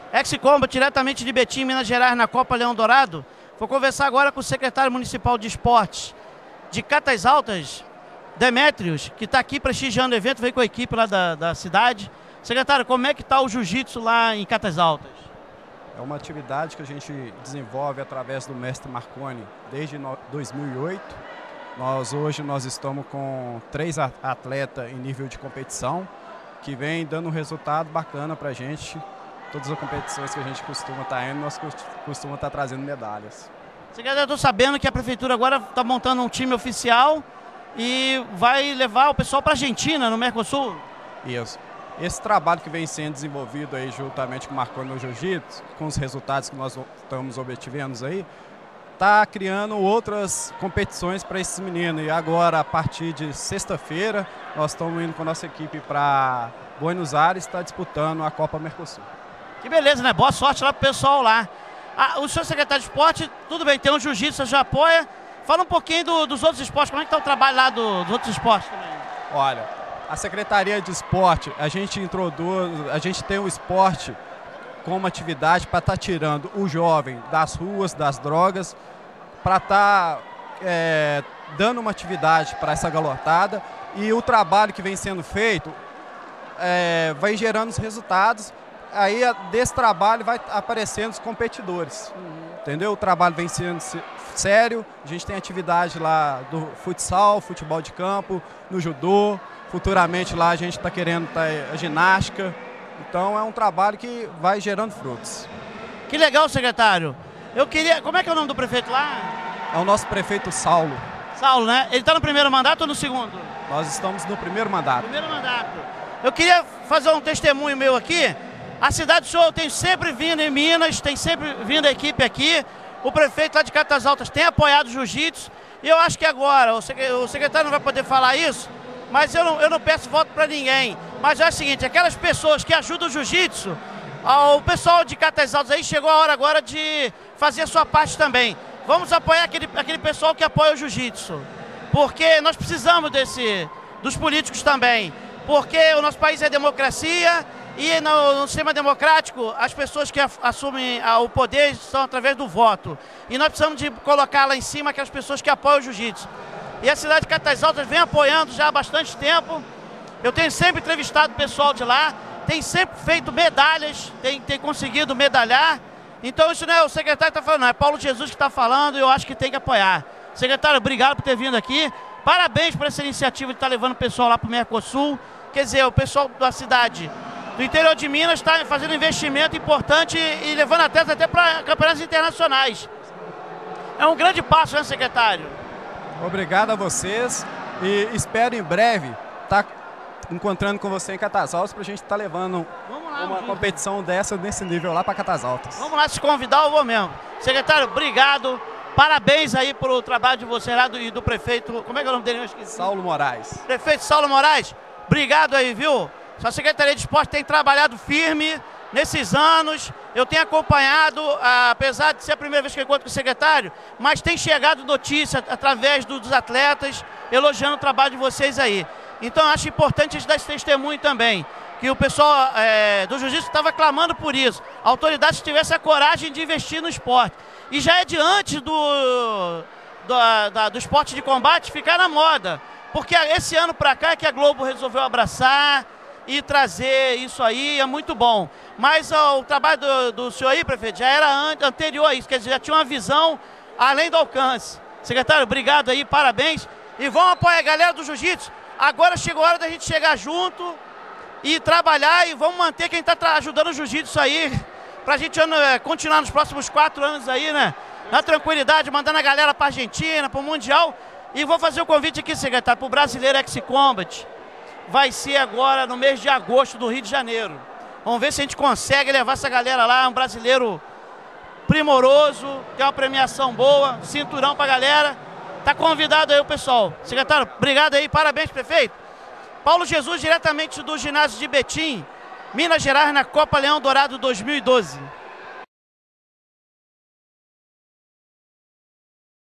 Ex-Combat, diretamente de Betim, Minas Gerais, na Copa Leão Dourado. Vou conversar agora com o secretário municipal de esportes de Catas Altas, Demétrios, que está aqui prestigiando o evento, veio com a equipe lá da cidade. Secretário, como é que está o jiu-jitsu lá em Catas Altas? É uma atividade que a gente desenvolve através do mestre Marconi desde 2008. Hoje nós estamos com 3 atletas em nível de competição, que vem dando um resultado bacana para a gente. Todas as competições que a gente costuma estar indo, nós costumamos estar trazendo medalhas. Secretário, eu estou sabendo que a prefeitura agora está montando um time oficial e vai levar o pessoal para a Argentina, no Mercosul? Isso. Esse trabalho que vem sendo desenvolvido aí juntamente com o Marconi no Jiu-Jitsu, com os resultados que nós estamos obtivendo aí, está criando outras competições para esses meninos. E agora, a partir de sexta-feira, nós estamos indo com a nossa equipe para Buenos Aires, está disputando a Copa Mercosul. Que beleza, né? Boa sorte lá pro pessoal lá. O senhor secretário de esporte, tudo bem, tem um jiu-jitsu, já apoia. Fala um pouquinho dos outros esportes, como é que está o trabalho lá dos outros esportes também? Olha, a Secretaria de Esporte, a gente tem o esporte como atividade para estar tirando o jovem das ruas, das drogas, para estar dando uma atividade para essa galotada, e o trabalho que vem sendo feito vai gerando os resultados. Aí desse trabalho vai aparecendo os competidores, entendeu? O trabalho vem sendo sério, a gente tem atividade lá do futsal, futebol de campo, no judô, futuramente lá a gente está querendo a ginástica, então é um trabalho que vai gerando frutos. Que legal, secretário. Eu queria, como é que é o nome do prefeito lá? É o nosso prefeito Saulo. Saulo, né? Ele está no primeiro mandato ou no segundo? Nós estamos no primeiro mandato. Primeiro mandato. Eu queria fazer um testemunho meu aqui. A cidade do senhor tem sempre vindo em Minas, tem sempre vindo a equipe aqui. O prefeito lá de Catas Altas tem apoiado o jiu-jitsu. E eu acho que agora, o secretário não vai poder falar isso, mas eu não peço voto para ninguém. Mas é o seguinte, aquelas pessoas que ajudam o jiu-jitsu, o pessoal de Catas Altas aí chegou a hora agora de fazer a sua parte também. Vamos apoiar aquele pessoal que apoia o jiu-jitsu. Porque nós precisamos dos políticos também. Porque o nosso país é democracia. E no sistema democrático, as pessoas que assumem o poder são através do voto. E nós precisamos de colocar lá em cima aquelas pessoas que apoiam o jiu-jitsu. E a cidade de Catas Altas vem apoiando já há bastante tempo. Eu tenho sempre entrevistado o pessoal de lá, tem sempre feito medalhas, tem conseguido medalhar. Então isso não é o secretário que está falando, não, é Paulo Jesus que está falando, e eu acho que tem que apoiar. Secretário, obrigado por ter vindo aqui. Parabéns por essa iniciativa de estar levando o pessoal lá para o Mercosul. Quer dizer, o pessoal da cidade do interior de Minas está fazendo um investimento importante e levando até para campeonatos internacionais. É um grande passo, né, secretário? Obrigado a vocês e espero em breve estar encontrando com você em Catas Altas para a gente estar levando uma competição nesse nível lá para Catas Altas. Vamos lá, se convidar eu vou mesmo. Secretário, obrigado. Parabéns aí pelo trabalho de você lá e do prefeito. Como é que é o nome dele? Eu esqueci. Saulo Moraes. Prefeito Saulo Moraes, obrigado aí, viu? A Secretaria de Esporte tem trabalhado firme nesses anos. Eu tenho acompanhado, apesar de ser a primeira vez que eu encontro com o secretário, mas tem chegado notícia através dos atletas, elogiando o trabalho de vocês aí. Então eu acho importante a gente dar esse testemunho também, que o pessoal do jiu-jitsu estava clamando por isso. A autoridade tivesse a coragem de investir no esporte. E já é de antes do esporte de combate ficar na moda. Porque esse ano para cá é que a Globo resolveu abraçar e trazer isso aí, é muito bom. Mas o trabalho do senhor aí, prefeito, já era anterior a isso, quer dizer, já tinha uma visão além do alcance. Secretário, obrigado aí, parabéns. E vamos apoiar a galera do jiu-jitsu. Agora chegou a hora da gente chegar junto e trabalhar, e vamos manter quem está ajudando o jiu-jitsu aí, pra gente continuar nos próximos 4 anos aí, né? Na tranquilidade, mandando a galera pra Argentina, pro Mundial. E vou fazer o convite aqui, secretário, pro Brasileiro Ex-Combat. Vai ser agora no mês de agosto do Rio de Janeiro. Vamos ver se a gente consegue levar essa galera lá, um brasileiro primoroso, tem uma premiação boa, cinturão pra galera. Tá convidado aí o pessoal. Secretário, obrigado aí, parabéns, prefeito. Paulo Jesus, diretamente do ginásio de Betim, Minas Gerais, na Copa Leão Dourado 2012.